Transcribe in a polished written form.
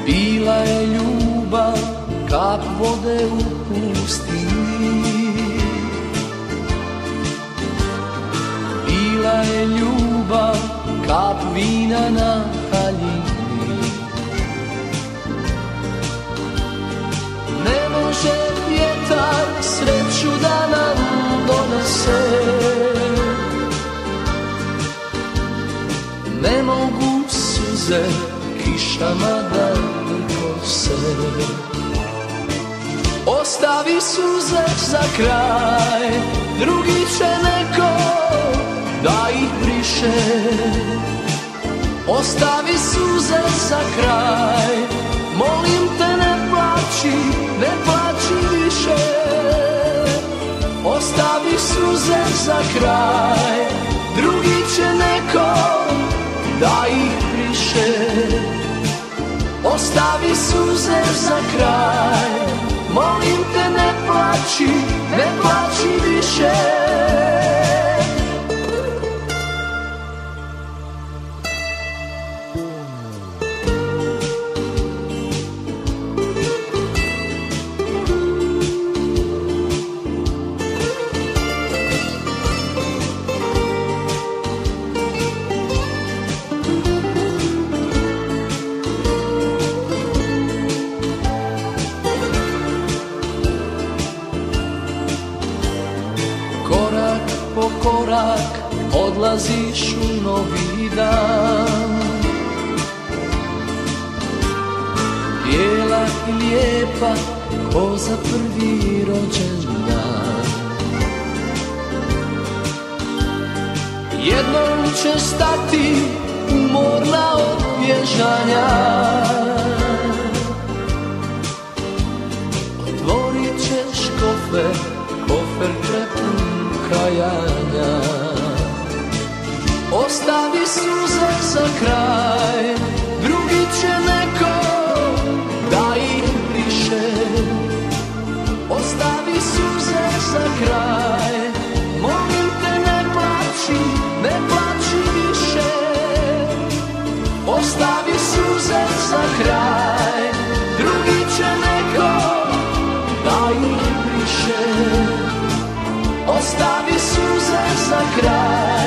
Bila je ljubav kap vode u pustinji. Bila je ljubav kap vina na haljini. Ne može vjetar sreću da nam donese, ne mogu suze kišama da kose. Ostavi suze za kraj, drugi će neko da ih briše. Ostavi suze za kraj, molim te ne plači, ne plači više. Ostavi suze za kraj, drugi će neko da ih briše. Ostavi suze za kraj, molim te ne plači, ne plači više. Korak odlaziš u novi dan, bijela i lijepa ko za prvi rođendan. Jednom će stati umorna od bježanja, otvorit ćeš kofer prepun kajanja. Ostavi suze za kraj, drugi će neko da ih briše. Ostavi suze za kraj, molim te ne plači, ne plači više. Ostavi suze za kraj, drugi će neko da ih briše. Ostavi suze za kraj,